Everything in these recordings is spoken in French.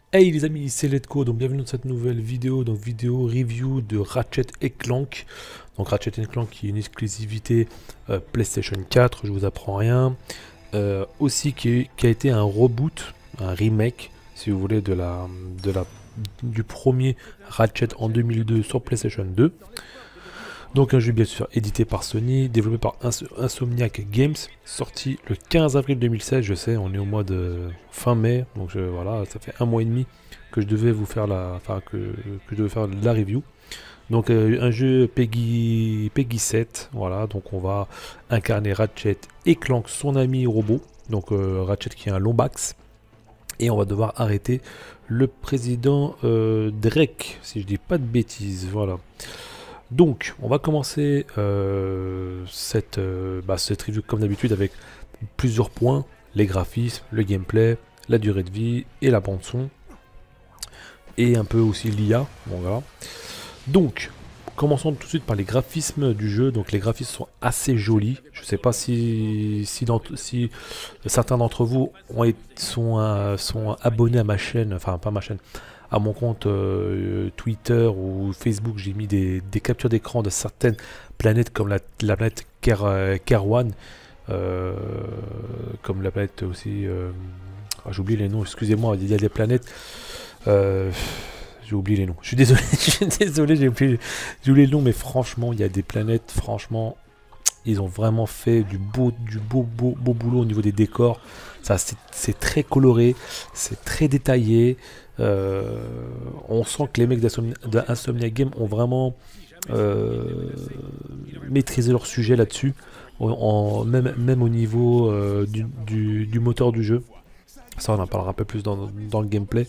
Hey les amis, c'est Letco, donc bienvenue dans cette nouvelle vidéo, donc vidéo review de Ratchet & Clank. Donc Ratchet & Clank qui est une exclusivité PlayStation 4, je vous apprends rien. Aussi qui a été un reboot, un remake, si vous voulez, du premier Ratchet en 2002 sur PlayStation 2. Donc un jeu bien sûr édité par Sony, développé par Insomniac Games, sorti le 15 avril 2016, je sais, on est au mois de fin mai, donc voilà, ça fait un mois et demi que je devais vous faire que je devais faire la review. Donc un jeu Peggy 7, voilà, donc on va incarner Ratchet et Clank, son ami robot, donc Ratchet qui est un Lombax, et on va devoir arrêter le président Drake, si je dis pas de bêtises, voilà. Donc, on va commencer cette review comme d'habitude avec plusieurs points, les graphismes, le gameplay, la durée de vie et la bande son, et un peu aussi l'IA. Bon, voilà. Donc, commençons tout de suite par les graphismes du jeu. Donc, les graphismes sont assez jolis. Je ne sais pas si certains d'entre vous sont abonnés à ma chaîne, enfin pas ma chaîne, à mon compte Twitter ou Facebook. J'ai mis des captures d'écran de certaines planètes comme la planète Kerwan, comme la planète aussi... j'oublie les noms, excusez-moi, il y a des planètes... j'ai oublié les noms. Je suis désolé, je suis désolé, j'ai oublié les noms, mais franchement, il y a des planètes, franchement, ils ont vraiment fait du beau boulot au niveau des décors. Ça, c'est très coloré, c'est très détaillé. On sent que les mecs d'Insomniac Games ont vraiment maîtrisé leur sujet là-dessus, même au niveau du moteur du jeu. Ça, on en parlera un peu plus dans le gameplay.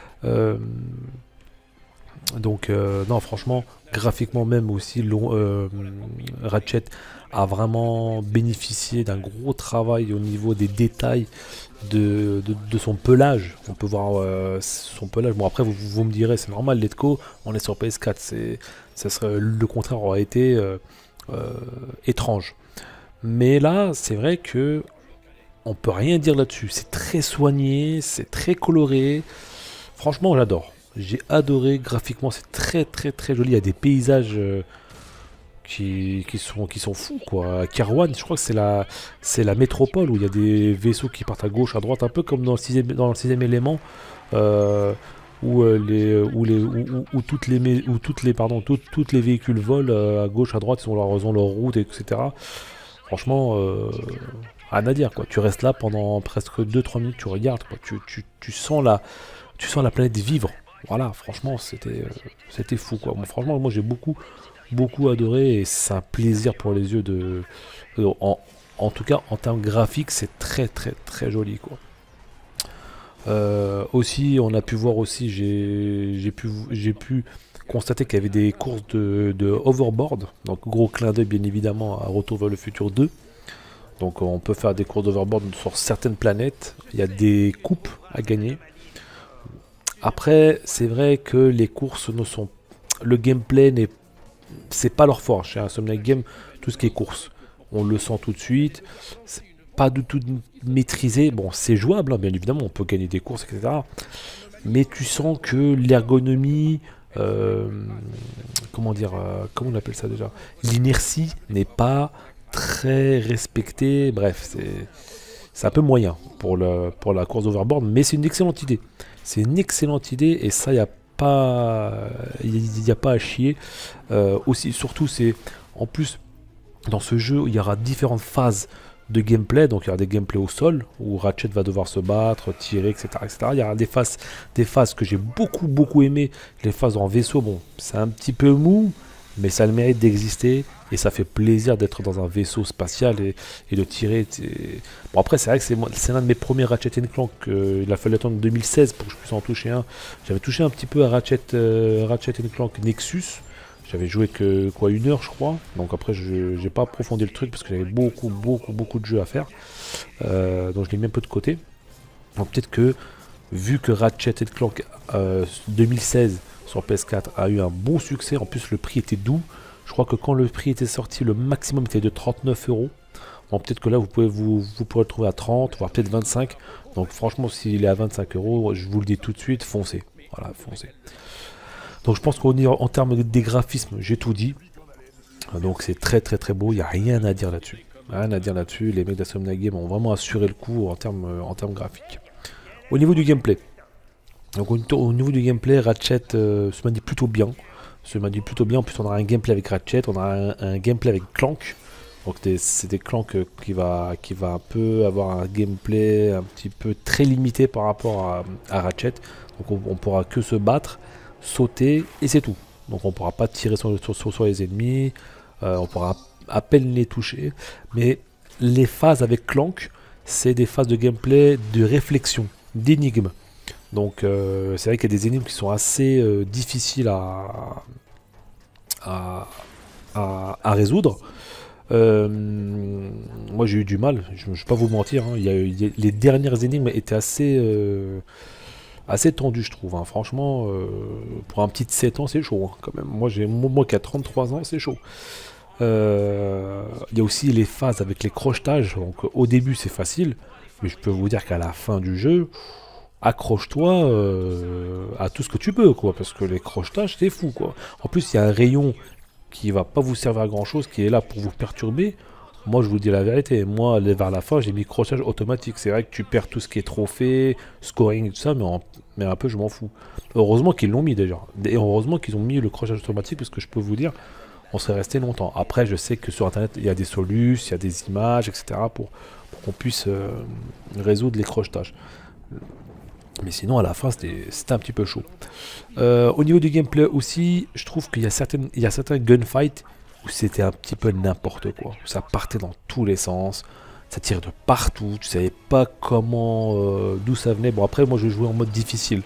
Donc non, franchement, graphiquement même aussi, Ratchet a vraiment bénéficié d'un gros travail au niveau des détails de son pelage. On peut voir son pelage. Bon, après vous me direz, c'est normal, Letco, on est sur PS4, le contraire aurait été étrange. Mais là, c'est vrai que on peut rien dire là-dessus. C'est très soigné, c'est très coloré. Franchement, j'adore. J'ai adoré graphiquement, c'est très joli. Il y a des paysages qui sont fous, quoi. Kerwan, je crois que c'est la métropole où il y a des vaisseaux qui partent à gauche, à droite, un peu comme dans le sixième élément, toutes les véhicules volent à gauche, à droite, ils ont leur route, etc. Franchement, rien à dire, quoi. Tu restes là pendant presque 2-3 minutes, tu regardes, quoi. Tu sens la planète vivre. Voilà, franchement, c'était fou, quoi. Bon, franchement, moi j'ai beaucoup adoré et c'est un plaisir pour les yeux en tout cas, en termes graphiques, c'est très joli, quoi. Aussi, on a pu voir aussi, j'ai pu constater qu'il y avait des courses de hoverboard. Donc, gros clin d'œil, bien évidemment, à Retour vers le futur 2. Donc, on peut faire des courses d'hoverboard sur certaines planètes. Il y a des coupes à gagner. Après, c'est vrai que les courses le gameplay c'est pas leur fort. Chez Insomniac Game, tout ce qui est course, on le sent tout de suite. C'est pas du tout maîtrisé. Bon, c'est jouable, hein, bien évidemment, on peut gagner des courses, etc. Mais tu sens que l'ergonomie, comment on appelle ça déjà? L'inertie n'est pas très respectée. Bref, c'est un peu moyen pour la course d'overboard, mais c'est une excellente idée. C'est une excellente idée et ça, il y a pas à chier. Aussi, surtout, c'est en plus dans ce jeu, il y aura différentes phases de gameplay. Donc, il y aura des gameplays au sol où Ratchet va devoir se battre, tirer, etc. Il y aura des phases que j'ai beaucoup aimé. Les phases en vaisseau, bon, c'est un petit peu mou, mais ça a le mérite d'exister et ça fait plaisir d'être dans un vaisseau spatial et de tirer. Bon, après, c'est vrai que c'est l'un de mes premiers Ratchet & Clank. Il a fallu attendre 2016 pour que je puisse en toucher un. J'avais touché un petit peu à Ratchet & Clank Nexus. J'avais joué que quoi, 1 heure, je crois. Donc après, je n'ai pas approfondi le truc parce que j'avais beaucoup de jeux à faire. Donc je l'ai mis un peu de côté. Donc peut-être que, vu que Ratchet & Clank 2016 sur PS4 a eu un bon succès, en plus le prix était doux. Je crois que quand le prix était sorti, le maximum était de 39 €. Bon, peut-être que là, vous pourrez le trouver à 30, voire peut-être 25. Donc franchement, s'il est à 25 euros, je vous le dis tout de suite, foncez. Voilà, foncez. Donc je pense qu'en termes des graphismes, j'ai tout dit. Donc c'est très très très beau, il n'y a rien à dire là-dessus. Rien à dire là-dessus, les mecs d'Insomniac Games ont vraiment assuré le coup en termes graphiques. Au niveau du gameplay, donc au niveau du gameplay, Ratchet se manie plutôt bien. En plus on aura un gameplay avec Ratchet, on aura un gameplay avec Clank. Donc c'est des Clank qui va un peu avoir un gameplay un petit peu très limité par rapport à Ratchet. Donc on pourra que se battre, sauter et c'est tout. Donc on pourra pas tirer sur les ennemis, on pourra à peine les toucher. Mais les phases avec Clank, c'est des phases de gameplay de réflexion, d'énigmes. Donc c'est vrai qu'il y a des énigmes qui sont assez difficiles à résoudre. Moi j'ai eu du mal, je ne vais pas vous mentir, hein. Les dernières énigmes étaient assez tendues je trouve, hein. Franchement pour un petit de 7 ans c'est chaud hein, quand même. Moi qui a 33 ans c'est chaud. Il y a aussi les phases avec les crochetages, donc au début c'est facile, mais je peux vous dire qu'à la fin du jeu, accroche-toi à tout ce que tu peux quoi, parce que les crochetages c'est fou quoi. En plus il y a un rayon qui va pas vous servir à grand chose, qui est là pour vous perturber. Moi je vous dis la vérité, moi vers la fin j'ai mis crochetage automatique. C'est vrai que tu perds tout ce qui est trophée, scoring et tout ça, mais un peu je m'en fous. Heureusement qu'ils l'ont mis déjà, et heureusement qu'ils ont mis le crochetage automatique, parce que je peux vous dire, on serait resté longtemps. Après je sais que sur internet il y a des solutions, il y a des images, etc. pour qu'on puisse résoudre les crochetages. Mais sinon à la fin c'était un petit peu chaud. Au niveau du gameplay aussi, je trouve qu'il y a certains gunfights où c'était un petit peu n'importe quoi. Ça partait dans tous les sens, ça tirait de partout, tu savais pas comment, d'où ça venait. Bon après moi je jouais en mode difficile.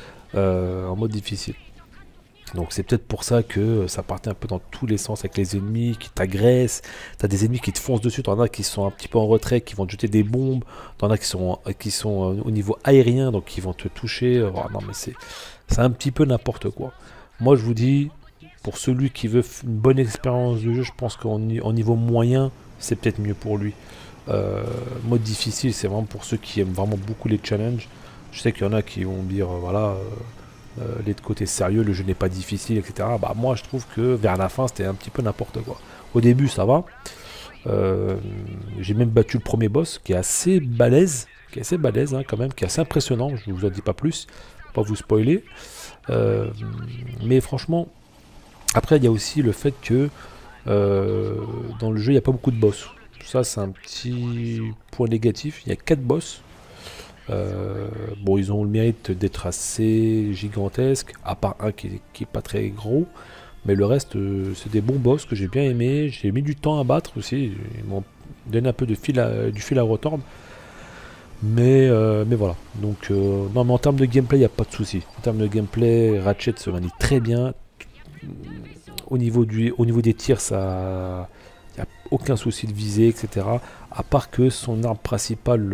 Donc c'est peut-être pour ça que ça partait un peu dans tous les sens avec les ennemis qui t'agressent. T'as des ennemis qui te foncent dessus, t'en as qui sont un petit peu en retrait, qui vont te jeter des bombes. T'en as qui sont au niveau aérien, donc qui vont te toucher. Oh, non mais c'est un petit peu n'importe quoi. Moi je vous dis, pour celui qui veut une bonne expérience de jeu, je pense qu'en niveau moyen, c'est peut-être mieux pour lui. Mode difficile, c'est vraiment pour ceux qui aiment vraiment beaucoup les challenges. Je sais qu'il y en a qui vont dire, voilà... les côtés sérieux, le jeu n'est pas difficile, etc. Bah moi je trouve que vers la fin c'était un petit peu n'importe quoi. Au début ça va. J'ai même battu le premier boss qui est assez balèze, hein, quand même, qui est assez impressionnant. Je vous en dis pas plus, pour pas vous spoiler. Mais franchement, après il y a aussi le fait que dans le jeu il n'y a pas beaucoup de boss. Ça c'est un petit point négatif. Il y a 4 boss. Bon, ils ont le mérite d'être assez gigantesques, à part un qui est pas très gros, mais le reste c'est des bons boss que j'ai bien aimé. J'ai mis du temps à battre aussi, ils m'ont donné un peu du fil à retordre, mais voilà. Donc non, mais en termes de gameplay il n'y a pas de souci. En termes de gameplay, Ratchet se manie très bien. Au niveau des tirs, ça, il n'y a aucun souci de viser, etc. À part que son arme principale,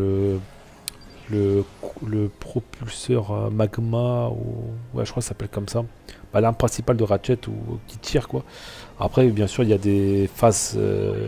le propulseur magma, ouais, je crois que ça s'appelle comme ça, bah, l'arme principale de Ratchet qui tire quoi. Après bien sûr il y a des phases,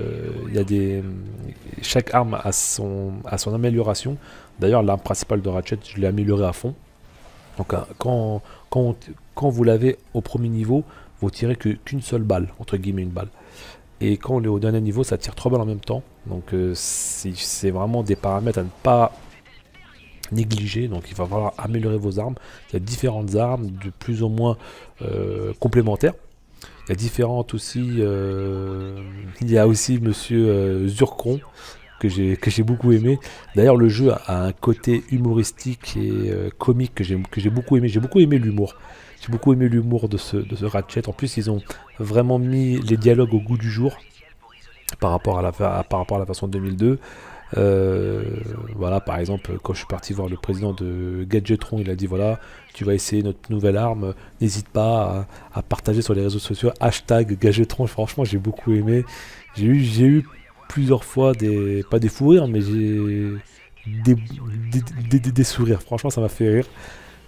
chaque arme a son amélioration. D'ailleurs l'arme principale de Ratchet je l'ai améliorée à fond. Donc quand vous l'avez au premier niveau, vous tirez qu'une seule balle, entre guillemets une balle. Et quand on est au dernier niveau, ça tire 3 balles en même temps. Donc c'est vraiment des paramètres à ne pas négliger. Donc il va falloir améliorer vos armes. Il y a différentes armes de plus ou moins complémentaires. Il y a différentes aussi. Il y a aussi Monsieur Zurkon que j'ai beaucoup aimé. D'ailleurs le jeu a un côté humoristique et comique que j'ai beaucoup aimé. J'ai beaucoup aimé l'humour. J'ai beaucoup aimé l'humour de ce Ratchet. En plus ils ont vraiment mis les dialogues au goût du jour par rapport à la version 2002. Voilà, par exemple, quand je suis parti voir le président de Gadgetron, il a dit voilà, tu vas essayer notre nouvelle arme, n'hésite pas à partager sur les réseaux sociaux, hashtag Gadgetron. Franchement, j'ai beaucoup aimé. J'ai eu plusieurs fois pas des fous rires, mais j'ai des sourires. Franchement, ça m'a fait rire.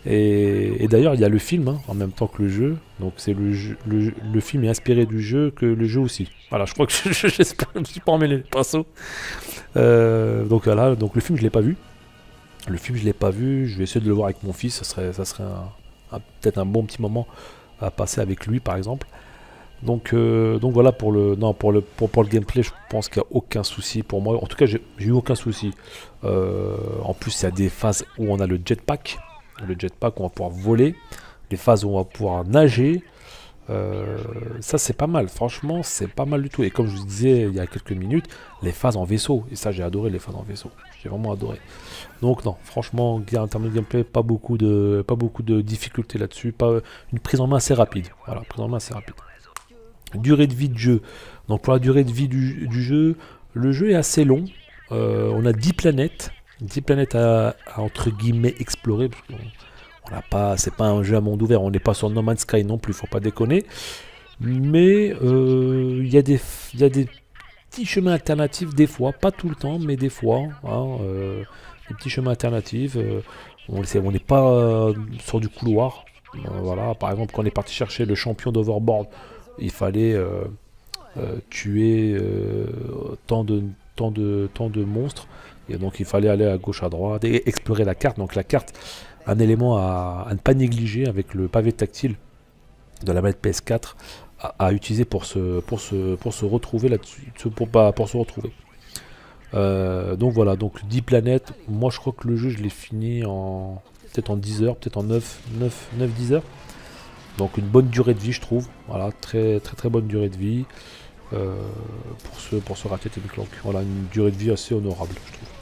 Et d'ailleurs, il y a le film hein, en même temps que le jeu. Donc c'est le film est inspiré du jeu que le jeu aussi. Voilà, je crois que j'espère que je ne me suis pas emmêlé les pinceaux. Donc voilà, donc le film je l'ai pas vu. Le film je l'ai pas vu. Je vais essayer de le voir avec mon fils. Ça serait peut-être un bon petit moment à passer avec lui par exemple. Donc voilà pour le gameplay, je pense qu'il n'y a aucun souci pour moi. En tout cas, j'ai eu aucun souci. En plus, il y a des phases où on a le jetpack. Le jetpack, on va pouvoir voler. Les phases où on va pouvoir nager. Ça, c'est pas mal. Franchement, c'est pas mal du tout. Et comme je vous disais il y a quelques minutes, les phases en vaisseau. Et ça, j'ai adoré les phases en vaisseau. J'ai vraiment adoré. Donc non, franchement, en termes de gameplay, pas beaucoup de difficultés là-dessus. Pas une prise en main assez rapide. Voilà, prise en main assez rapide. Durée de vie de jeu. Donc pour la durée de vie du jeu, le jeu est assez long. On a 10 planètes. 10 planètes à entre guillemets explorer. Parce qu'on n'a pas, c'est pas un jeu à monde ouvert. On n'est pas sur No Man's Sky non plus, faut pas déconner. Mais il y a des petits chemins alternatifs des fois, pas tout le temps, mais des fois. Hein, des petits chemins alternatifs. On n'est pas sur du couloir. Voilà, par exemple, quand on est parti chercher le champion d'Overboard, il fallait tuer tant de monstres. Et donc il fallait aller à gauche, à droite, et explorer la carte. Donc la carte, un élément à ne pas négliger avec le pavé tactile de la manette PS4 à utiliser pour se retrouver là-dessus. Pour se retrouver. Donc voilà, donc 10 planètes. Moi je crois que le jeu je l'ai fini peut-être en 10 heures, peut-être en 9-10 heures. Donc une bonne durée de vie je trouve, voilà, très bonne durée de vie pour ce Ratchet & Clank. Voilà, une durée de vie assez honorable je trouve.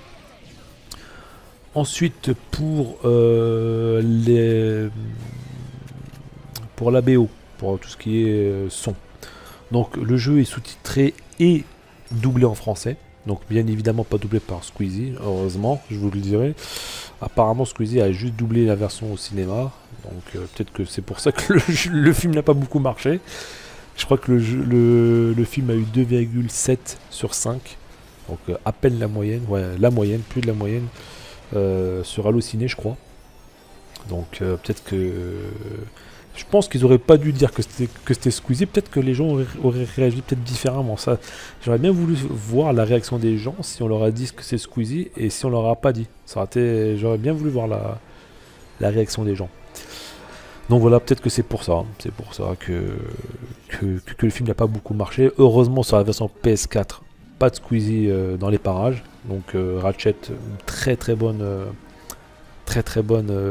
Ensuite pour la BO, pour tout ce qui est son. Donc le jeu est sous-titré et doublé en français. Donc bien évidemment pas doublé par Squeezie, heureusement, je vous le dirai. Apparemment Squeezie a juste doublé la version au cinéma. Donc peut-être que c'est pour ça que le film n'a pas beaucoup marché. Je crois que le film a eu 2,7 sur 5. Donc à peine la moyenne, ouais, la moyenne, plus de la moyenne sur Allociné je crois. Donc peut-être que... je pense qu'ils auraient pas dû dire que c'était Squeezie. Peut-être que les gens auraient réagi peut-être différemment. Ça, j'aurais bien voulu voir la réaction des gens si on leur a dit que c'est Squeezie et si on leur a pas dit. J'aurais bien voulu voir la réaction des gens. Donc voilà, peut-être que c'est pour ça. C'est pour ça que le film n'a pas beaucoup marché. Heureusement sur la version PS4, pas de Squeezie dans les parages. Donc Ratchet, très bonne. Très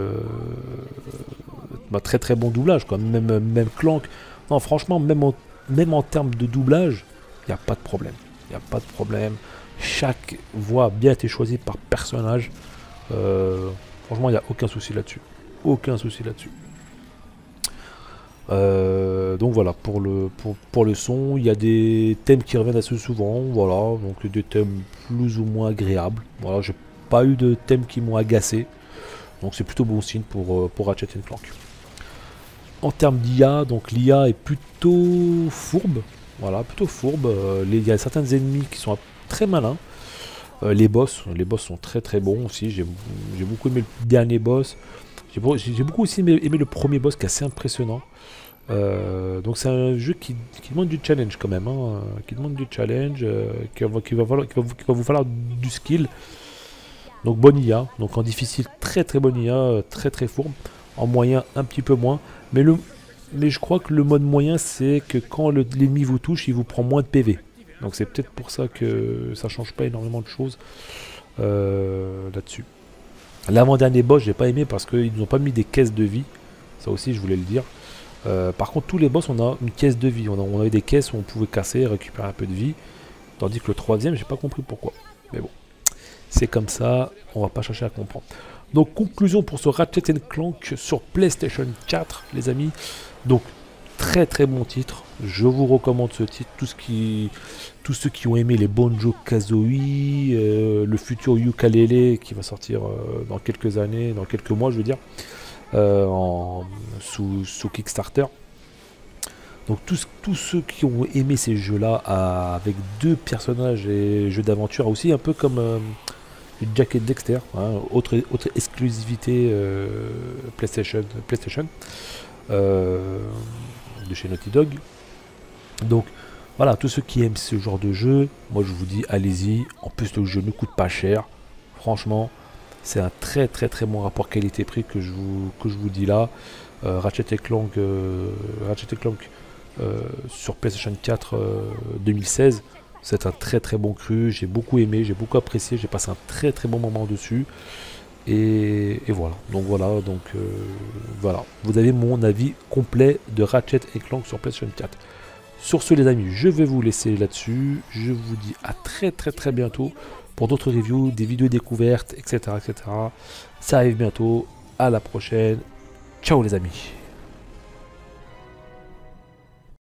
bon doublage quoi. Même Clank. Non franchement même en termes de doublage, il n'y a pas de problème. Il n'y a pas de problème. Chaque voix a bien été choisie par personnage. Franchement il n'y a aucun souci là-dessus. Aucun souci là-dessus. Donc voilà pour le son, il y a des thèmes qui reviennent assez souvent. Voilà, donc des thèmes plus ou moins agréables. Voilà, j'ai pas eu de thèmes qui m'ont agacé. Donc c'est plutôt bon signe pour Ratchet & Clank. En termes d'IA, donc l'IA est plutôt fourbe. Voilà, plutôt fourbe. Il y a certains ennemis qui sont très malins. Les boss sont très bons aussi. J'ai beaucoup aimé le dernier boss. J'ai beaucoup aussi aimé le premier boss qui est assez impressionnant. Donc c'est un jeu qui demande du challenge quand même. Hein, qui demande du challenge, qu'il va vous falloir du skill. Donc bonne IA, donc en difficile très bonne IA, très fourbe, en moyen un petit peu moins, mais je crois que le mode moyen c'est que quand l'ennemi vous touche, il vous prend moins de PV, donc c'est peut-être pour ça que ça change pas énormément de choses là-dessus. L'avant-dernier boss j'ai pas aimé parce qu'ils nous ont pas mis des caisses de vie, ça aussi je voulais le dire. Par contre tous les boss on a une caisse de vie, on avait des caisses où on pouvait casser, récupérer un peu de vie, tandis que le troisième j'ai pas compris pourquoi, mais bon. C'est comme ça, on va pas chercher à comprendre. Donc conclusion pour ce Ratchet & Clank sur PlayStation 4 les amis. Donc très bon titre, je vous recommande ce titre. Tous ceux qui ont aimé les Banjo-Kazooie, le futur Yooka-Laylee qui va sortir dans quelques années, dans quelques mois je veux dire, sous Kickstarter. Donc tous ceux qui ont aimé ces jeux là avec deux personnages et jeux d'aventure aussi un peu comme Jack & Dexter, hein, autre exclusivité PlayStation de chez Naughty Dog. Donc voilà, tous ceux qui aiment ce genre de jeu, moi je vous dis allez-y. En plus le jeu ne coûte pas cher. Franchement, c'est un très bon rapport qualité-prix que je vous dis là. Ratchet Clank sur PlayStation 4 2016, c'est un très bon cru. J'ai beaucoup aimé, j'ai beaucoup apprécié, j'ai passé un très bon moment dessus. Et voilà, voilà, vous avez mon avis complet de Ratchet & Clank sur PlayStation 4. Sur ce les amis, je vais vous laisser là-dessus. Je vous dis à très bientôt pour d'autres reviews, des vidéos découvertes, etc. Ça arrive bientôt. À la prochaine. Ciao les amis.